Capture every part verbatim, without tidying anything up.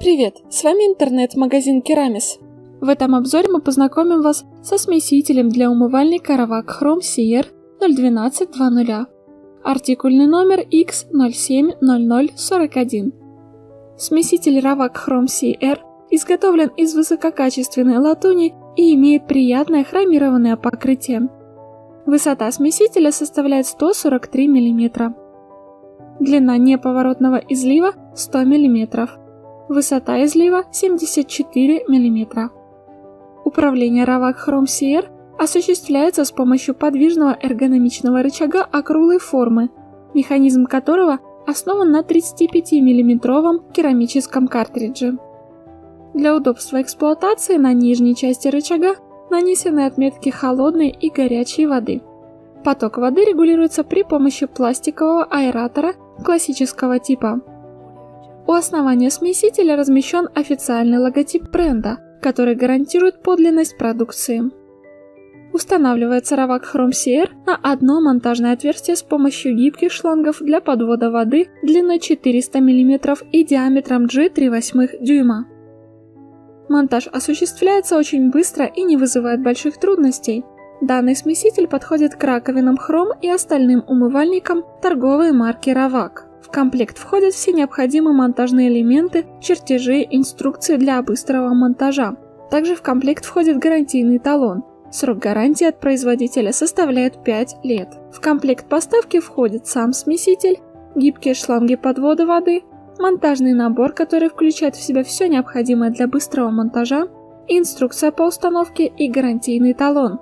Привет, с вами интернет-магазин Керамис. В этом обзоре мы познакомим вас со смесителем для умывальника Ravak Chrome си эр ноль двенадцать двадцать. Артикульный номер икс ноль семь ноль ноль сорок один. Смеситель Ravak Chrome си эр изготовлен из высококачественной латуни и имеет приятное хромированное покрытие. Высота смесителя составляет сто сорок три миллиметра. Длина неповоротного излива сто миллиметров. Высота излива семьдесят четыре миллиметра. Управление Ravak Chrome си эр осуществляется с помощью подвижного эргономичного рычага округлой формы, механизм которого основан на тридцатипятимиллиметровом керамическом картридже. Для удобства эксплуатации на нижней части рычага нанесены отметки холодной и горячей воды. Поток воды регулируется при помощи пластикового аэратора классического типа. У основания смесителя размещен официальный логотип бренда, который гарантирует подлинность продукции. Устанавливается Ravak Chrome си эр на одно монтажное отверстие с помощью гибких шлангов для подвода воды длиной четыреста миллиметров и диаметром джи три восьмых дюйма. Монтаж осуществляется очень быстро и не вызывает больших трудностей. Данный смеситель подходит к раковинам Chrome и остальным умывальникам торговой марки Ravak. В комплект входят все необходимые монтажные элементы, чертежи, инструкции для быстрого монтажа. Также в комплект входит гарантийный талон. Срок гарантии от производителя составляет пять лет. В комплект поставки входит сам смеситель, гибкие шланги подвода воды, монтажный набор, который включает в себя все необходимое для быстрого монтажа, инструкция по установке и гарантийный талон.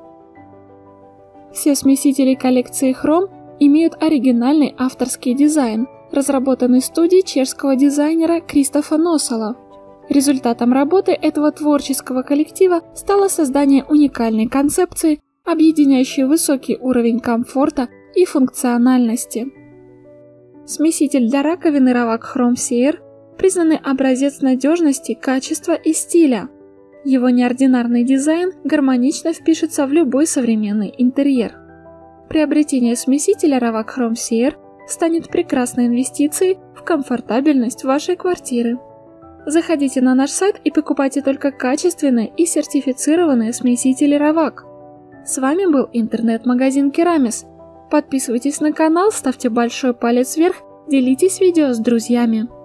Все смесители коллекции Chrome имеют оригинальный авторский дизайн, разработанный студией чешского дизайнера Кристофа Носала. Результатом работы этого творческого коллектива стало создание уникальной концепции, объединяющей высокий уровень комфорта и функциональности. Смеситель для раковины Ravak Chrome си эр признанный образец надежности, качества и стиля. Его неординарный дизайн гармонично впишется в любой современный интерьер. Приобретение смесителя Ravak Chrome си эр станет прекрасной инвестицией в комфортабельность вашей квартиры. Заходите на наш сайт и покупайте только качественные и сертифицированные смесители Ravak. С вами был интернет-магазин Керамис. Подписывайтесь на канал, ставьте большой палец вверх, делитесь видео с друзьями.